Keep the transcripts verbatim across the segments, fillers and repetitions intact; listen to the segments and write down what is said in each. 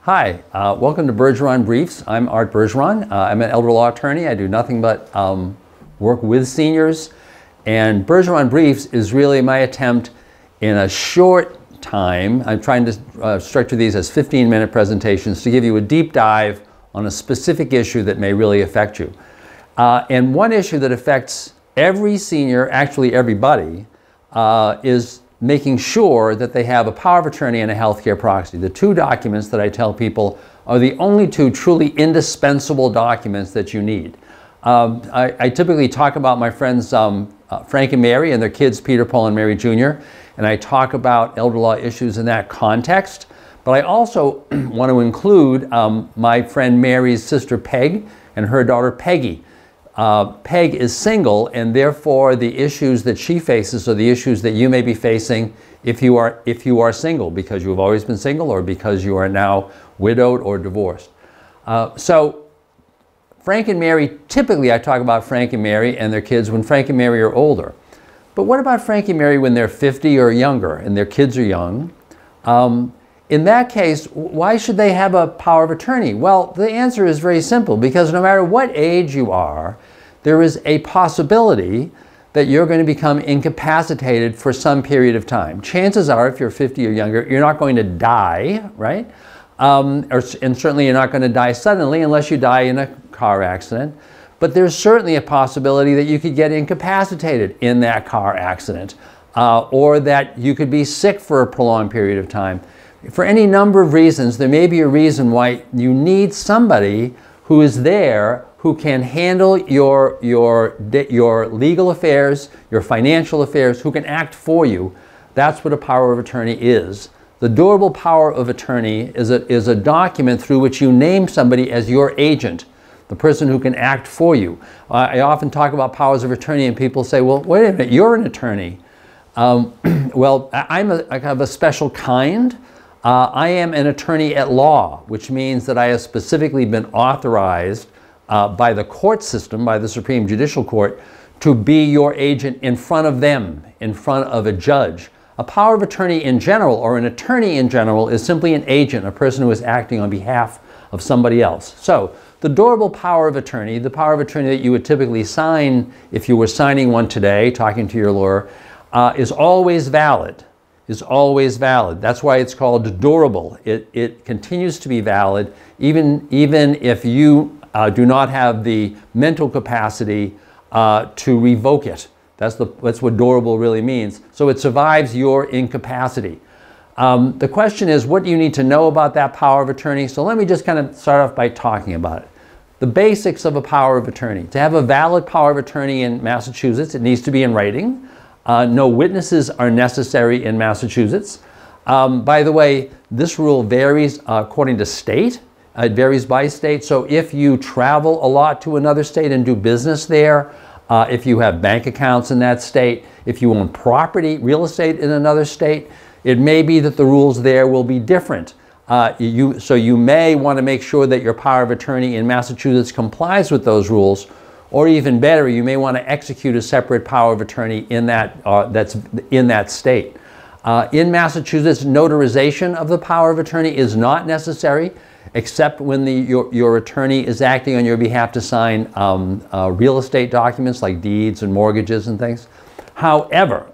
Hi, uh, welcome to Bergeron Briefs. I'm Art Bergeron. Uh, I'm an elder law attorney. I do nothing but um, work with seniors. And Bergeron Briefs is really my attempt in a short time. I'm trying to uh, structure these as fifteen minute presentations to give you a deep dive on a specific issue that may really affect you. Uh, and one issue that affects every senior, actually everybody, uh, is making sure that they have a power of attorney and a healthcare proxy. The two documents that I tell people are the only two truly indispensable documents that you need. Um, I, I typically talk about my friends um, uh, Frank and Mary and their kids Peter, Paul, and Mary Junior And I talk about elder law issues in that context. But I also want to include um, my friend Mary's sister Peg and her daughter Peggy. Uh, Peg is single, and therefore the issues that she faces are the issues that you may be facing if you are if you are single, because you've always been single or because you are now widowed or divorced. Uh, so Frank and Mary, typically I talk about Frank and Mary and their kids when Frank and Mary are older. But what about Frank and Mary when they're fifty or younger and their kids are young? Um, In that case, why should they have a power of attorney? Well, the answer is very simple, because no matter what age you are, there is a possibility that you're going to become incapacitated for some period of time. Chances are, if you're fifty or younger, you're not going to die, right? Um, or, and certainly you're not going to die suddenly unless you die in a car accident. But there's certainly a possibility that you could get incapacitated in that car accident, uh, or that you could be sick for a prolonged period of time. For any number of reasons, there may be a reason why you need somebody who is there who can handle your, your, your legal affairs, your financial affairs, who can act for you. That's what a power of attorney is. The durable power of attorney is a, is a document through which you name somebody as your agent, the person who can act for you. Uh, I often talk about powers of attorney and people say, well, wait a minute, you're an attorney. Um, well, I'm a, I have a special kind. Uh, I am an attorney at law, which means that I have specifically been authorized uh, by the court system, by the Supreme Judicial Court, to be your agent in front of them, in front of a judge. A power of attorney in general, or an attorney in general, is simply an agent, a person who is acting on behalf of somebody else. So, the durable power of attorney, the power of attorney that you would typically sign if you were signing one today, talking to your lawyer, uh, is always valid. is always valid. That's why it's called durable. It, it continues to be valid even, even if you uh, do not have the mental capacity uh, to revoke it. That's, the, that's what durable really means. So it survives your incapacity. Um, the question is, what do you need to know about that power of attorney? So let me just kind of start off by talking about it. The basics of a power of attorney. To have a valid power of attorney in Massachusetts, it needs to be in writing. Uh, no witnesses are necessary in Massachusetts. Um, by the way, this rule varies uh, according to state. Uh, it varies by state. So if you travel a lot to another state and do business there, uh, if you have bank accounts in that state, if you own property, real estate in another state, it may be that the rules there will be different. Uh, you, so you may want to make sure that your power of attorney in Massachusetts complies with those rules. Or even better, you may want to execute a separate power of attorney in that, uh, that's in that state. Uh, in Massachusetts, notarization of the power of attorney is not necessary, except when the, your, your attorney is acting on your behalf to sign um, uh, real estate documents like deeds and mortgages and things. However,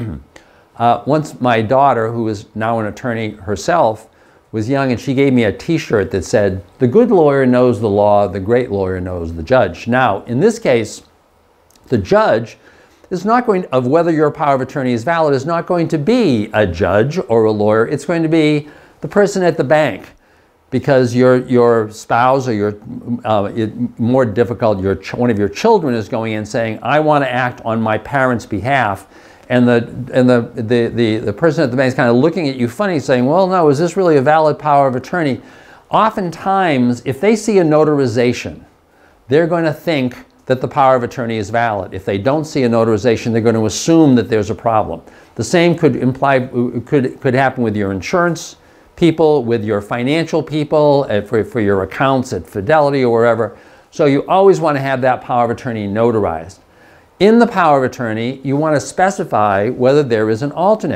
uh, once my daughter, who is now an attorney herself, was young, and she gave me a t-shirt that said, "The good lawyer knows the law, the great lawyer knows the judge." Now, in this case, the judge is not going to, of whether your power of attorney is valid, is not going to be a judge or a lawyer. It's going to be the person at the bank, because your, your spouse or your, uh, it, more difficult, your, one of your children is going in saying, "I want to act on my parents' behalf." And the, and the, the, the, the person at the bank is kind of looking at you funny, saying, well, no, is this really a valid power of attorney? Oftentimes, if they see a notarization, they're going to think that the power of attorney is valid. If they don't see a notarization, they're going to assume that there's a problem. The same could imply, could, could happen with your insurance people, with your financial people, for, for your accounts at Fidelity or wherever. So you always want to have that power of attorney notarized. In the power of attorney, you want to specify whether there is an alternate. Uh,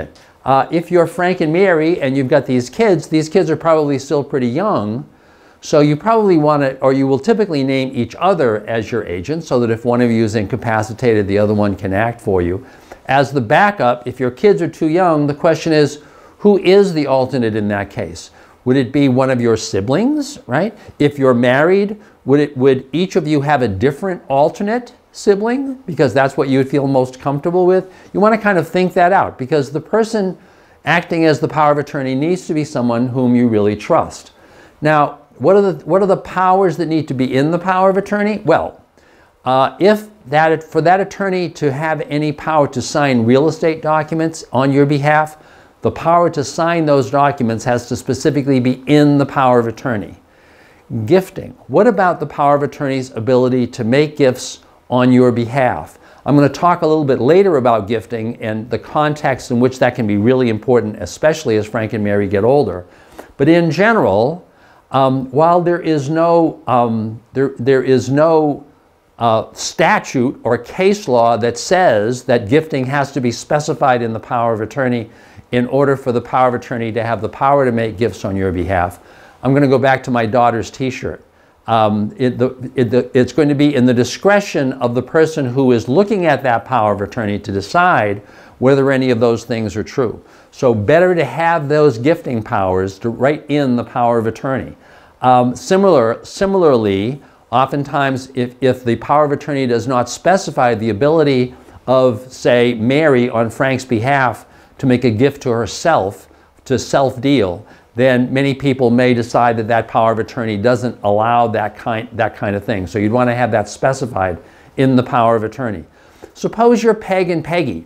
Uh, if you're Frank and Mary and you've got these kids, these kids are probably still pretty young. So you probably want to, or you will typically name each other as your agent so that if one of you is incapacitated, the other one can act for you. As the backup, if your kids are too young, the question is, who is the alternate in that case? Would it be one of your siblings, right? If you're married, would it, would each of you have a different alternate sibling? Because that's what you would feel most comfortable with. You want to kind of think that out, because the person acting as the power of attorney needs to be someone whom you really trust. Now, what are the, what are the powers that need to be in the power of attorney? Well, uh, if that, for that attorney to have any power to sign real estate documents on your behalf, the power to sign those documents has to specifically be in the power of attorney. Gifting. What about the power of attorney's ability to make gifts on your behalf? I'm going to talk a little bit later about gifting and the context in which that can be really important, especially as Frank and Mary get older. But in general, um, while there is no, um, there, there is no uh, statute or case law that says that gifting has to be specified in the power of attorney in order for the power of attorney to have the power to make gifts on your behalf, I'm going to go back to my daughter's t-shirt. Um, it, the, it, the, it's going to be in the discretion of the person who is looking at that power of attorney to decide whether any of those things are true. So better to have those gifting powers to write in the power of attorney. Um, similar, similarly, oftentimes if, if the power of attorney does not specify the ability of, say, Mary on Frank's behalf to make a gift to herself, to self-deal, then many people may decide that that power of attorney doesn't allow that kind, that kind of thing. So you'd want to have that specified in the power of attorney. Suppose you're Peg and Peggy.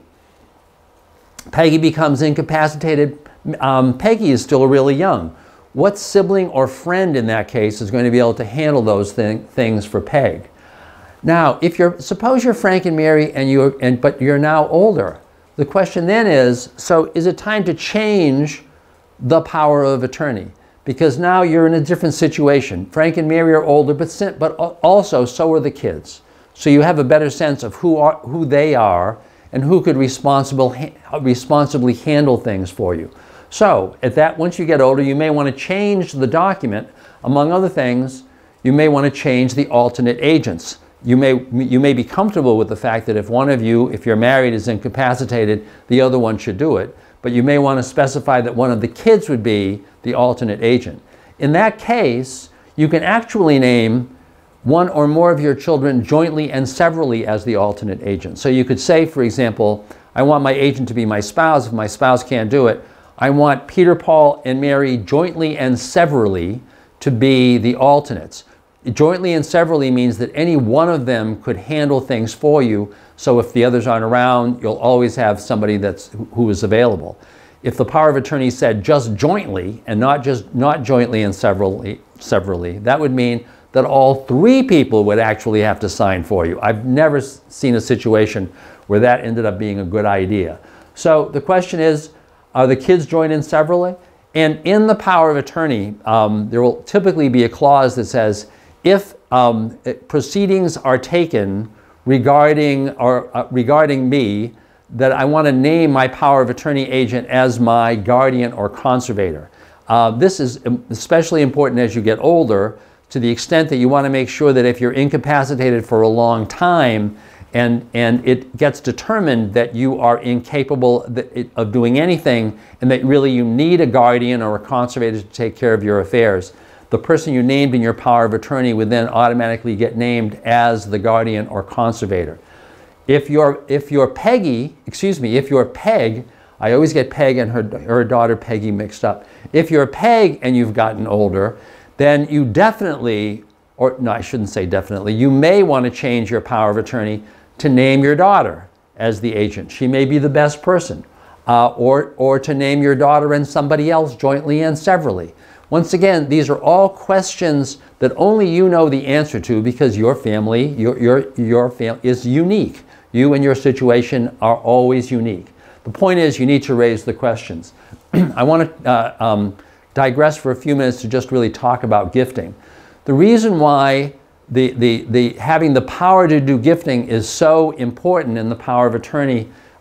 Peggy becomes incapacitated. Um, Peggy is still really young. What sibling or friend in that case is going to be able to handle those thing, things for Peg? Now, if you're, suppose you're Frank and Mary, and you're, and, but you're now older. The question then is, so is it time to change the power of attorney? Because now you're in a different situation. Frank and Mary are older, but, but also so are the kids. So you have a better sense of who, are, who they are and who could responsible, responsibly handle things for you. So at that, once you get older, you may want to change the document. Among other things, you may want to change the alternate agents. You may, you may be comfortable with the fact that if one of you, if you're married, is incapacitated, the other one should do it. But you may want to specify that one of the kids would be the alternate agent. In that case, you can actually name one or more of your children jointly and severally as the alternate agent. So you could say, for example, I want my agent to be my spouse. If my spouse can't do it, I want Peter, Paul, and Mary jointly and severally to be the alternates. Jointly and severally means that any one of them could handle things for you. So if the others aren't around, you'll always have somebody that's who is available. If the power of attorney said just jointly and not just not jointly and severally, severally, that would mean that all three people would actually have to sign for you. I've never seen a situation where that ended up being a good idea. So the question is, are the kids joined in severally? And in the power of attorney, um, there will typically be a clause that says, if um, proceedings are taken regarding, or, uh, regarding me, that I want to name my power of attorney agent as my guardian or conservator. Uh, this is especially important as you get older, to the extent that you want to make sure that if you're incapacitated for a long time and, and it gets determined that you are incapable of doing anything and that really you need a guardian or a conservator to take care of your affairs, the person you named in your power of attorney would then automatically get named as the guardian or conservator. If you're, if you're Peggy, excuse me, if you're Peg, I always get Peg and her, her daughter Peggy mixed up. If you're Peg and you've gotten older, then you definitely, or no, I shouldn't say definitely, you may want to change your power of attorney to name your daughter as the agent. She may be the best person. Uh, or, or to name your daughter and somebody else jointly and severally. Once again, these are all questions that only you know the answer to, because your family, your, your, your fam is unique. You and your situation are always unique. The point is, you need to raise the questions. I want to uh, um, digress for a few minutes to just really talk about gifting. The reason why the, the, the, having the power to do gifting is so important in the power of attorney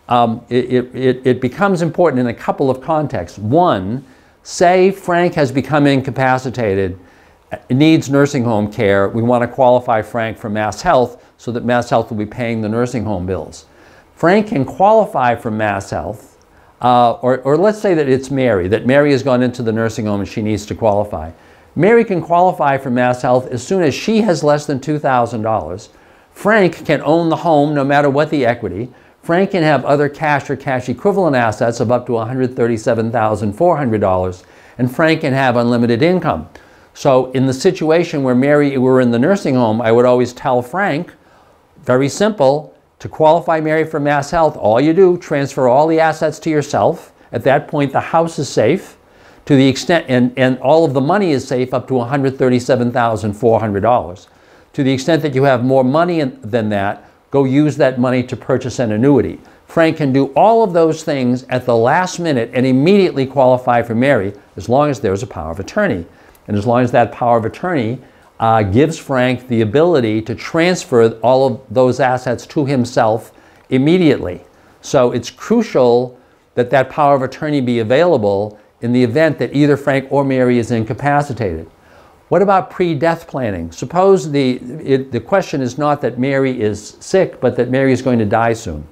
um, it, it, it becomes important in a couple of contexts. One, say Frank has become incapacitated, needs nursing home care. We want to qualify Frank for Mass Health so that Mass Health will be paying the nursing home bills. Frank can qualify for Mass Health, uh, or, or let's say that it's Mary, that Mary has gone into the nursing home and she needs to qualify. Mary can qualify for Mass Health as soon as she has less than two thousand dollars. Frank can own the home no matter what the equity. Frank can have other cash or cash equivalent assets of up to one hundred thirty-seven thousand four hundred dollars, and Frank can have unlimited income. So in the situation where Mary were in the nursing home, I would always tell Frank, very simple, to qualify Mary for Mass Health, all you do, transfer all the assets to yourself. At that point, the house is safe to the extent, and, and all of the money is safe up to one hundred thirty-seven thousand four hundred dollars. To the extent that you have more money in, than that, go use that money to purchase an annuity. Frank can do all of those things at the last minute and immediately qualify for Mary as long as there's a power of attorney. And as long as that power of attorney uh, gives Frank the ability to transfer all of those assets to himself immediately. So it's crucial that that power of attorney be available in the event that either Frank or Mary is incapacitated. What about pre-death planning? Suppose the, it, the question is not that Mary is sick, but that Mary is going to die soon.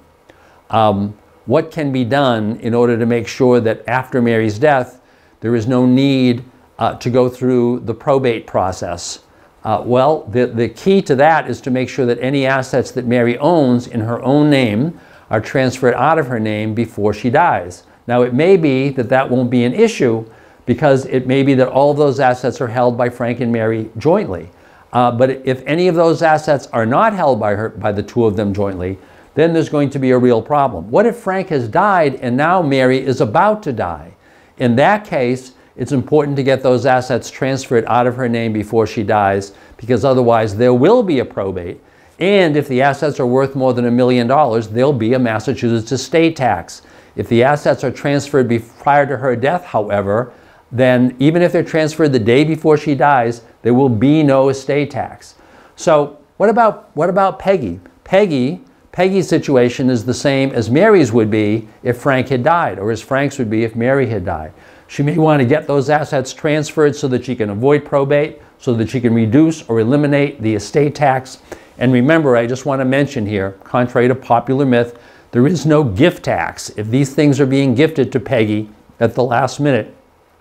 Um, what can be done in order to make sure that after Mary's death, there is no need uh, to go through the probate process? Uh, well, the, the key to that is to make sure that any assets that Mary owns in her own name are transferred out of her name before she dies. Now, it may be that that won't be an issue, because it may be that all of those assets are held by Frank and Mary jointly. Uh, but if any of those assets are not held by her, by the two of them jointly, then there's going to be a real problem. What if Frank has died and now Mary is about to die? In that case, it's important to get those assets transferred out of her name before she dies, because otherwise there will be a probate. And if the assets are worth more than a million dollars, there'll be a Massachusetts estate tax. If the assets are transferred be prior to her death, however, then even if they're transferred the day before she dies, there will be no estate tax. So what about, what about Peggy? Peggy, Peggy's situation is the same as Mary's would be if Frank had died, or as Frank's would be if Mary had died. She may want to get those assets transferred so that she can avoid probate, so that she can reduce or eliminate the estate tax. And remember, I just want to mention here, contrary to popular myth, there is no gift tax. If these things are being gifted to Peggy at the last minute,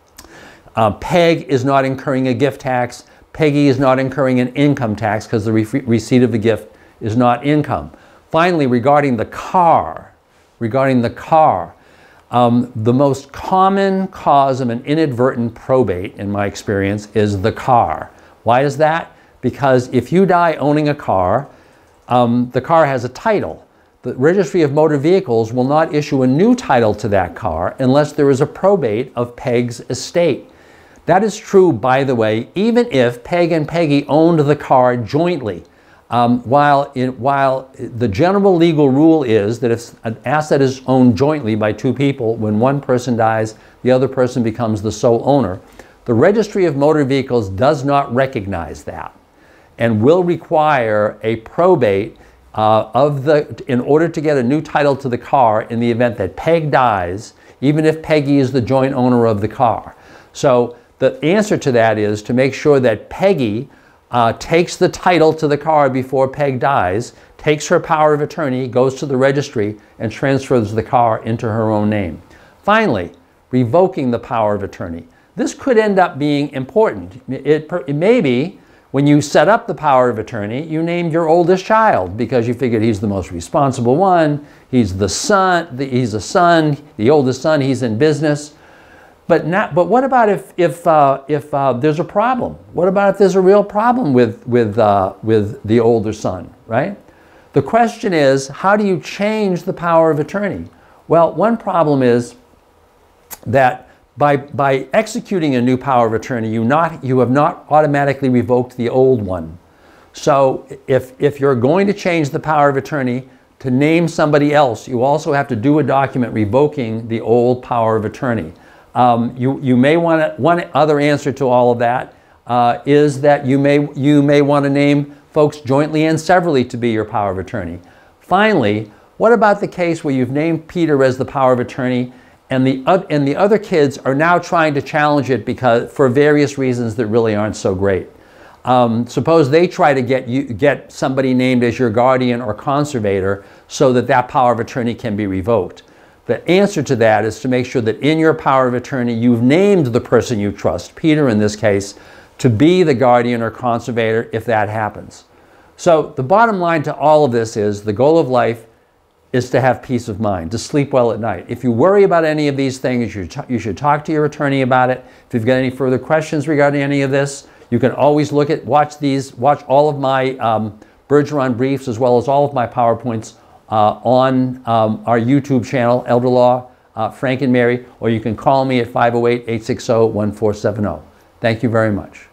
Uh, Peg is not incurring a gift tax. Peggy is not incurring an income tax because the re receipt of the gift is not income. Finally, regarding the car, regarding the car, um, the most common cause of an inadvertent probate, in my experience, is the car. Why is that? Because if you die owning a car, um, the car has a title. The Registry of Motor Vehicles will not issue a new title to that car unless there is a probate of Peg's estate. That is true, by the way, even if Peg and Peggy owned the car jointly. Um, while, in, while the general legal rule is that if an asset is owned jointly by two people, when one person dies, the other person becomes the sole owner. The Registry of Motor Vehicles does not recognize that and will require a probate uh, of the, in order to get a new title to the car in the event that Peg dies, even if Peggy is the joint owner of the car. So the answer to that is to make sure that Peggy uh, takes the title to the car before Peg dies, takes her power of attorney, goes to the registry, and transfers the car into her own name. Finally, revoking the power of attorney. This could end up being important. It, it may be when you set up the power of attorney, you named your oldest child because you figured he's the most responsible one, he's the son, the, he's a son, the oldest son, he's in business. But, not, but what about if, if, uh, if uh, there's a problem? What about if there's a real problem with, with, uh, with the older son, right? The question is, how do you change the power of attorney? Well, one problem is that by, by executing a new power of attorney, you, not, you have not automatically revoked the old one. So if, if you're going to change the power of attorney to name somebody else, you also have to do a document revoking the old power of attorney. Um, you, you may want to, one other answer to all of that uh, is that you may, you may want to name folks jointly and severally to be your power of attorney. Finally, What about the case where you've named Peter as the power of attorney and the, uh, and the other kids are now trying to challenge it because, for various reasons that really aren't so great? Um, suppose they try to get, you, get somebody named as your guardian or conservator so that that power of attorney can be revoked. The answer to that is to make sure that in your power of attorney you've named the person you trust, Peter in this case, to be the guardian or conservator if that happens. So the bottom line to all of this is the goal of life is to have peace of mind, to sleep well at night. If you worry about any of these things, you, you should talk to your attorney about it. If you've got any further questions regarding any of this, you can always look at, watch these, watch all of my um, Bergeron briefs as well as all of my PowerPoints uh, on um, our YouTube channel, Elder Law, uh, Frank and Mary, or you can call me at five oh eight, eight six zero, one four seven zero. Thank you very much.